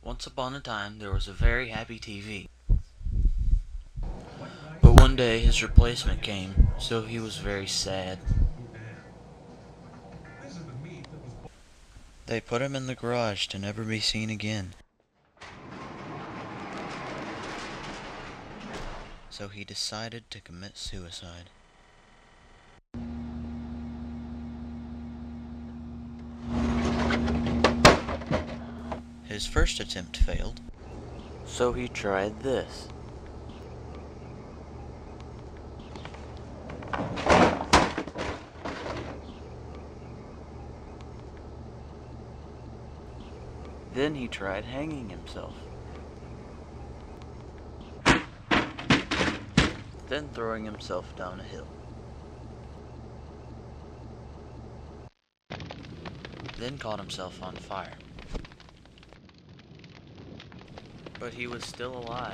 Once upon a time, there was a very happy TV. But one day his replacement came, so he was very sad. They put him in the garage to never be seen again. So he decided to commit suicide. His first attempt failed, so he tried this. Then he tried hanging himself. Then throwing himself down a hill. Then caught himself on fire. But he was still alive.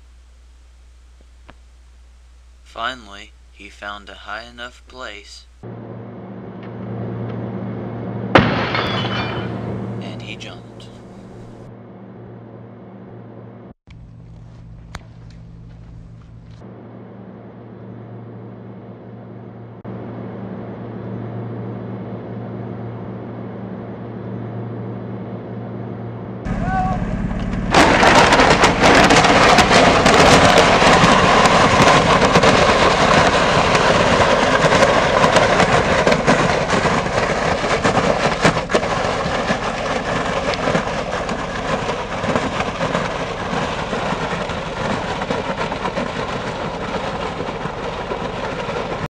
Finally, he found a high enough place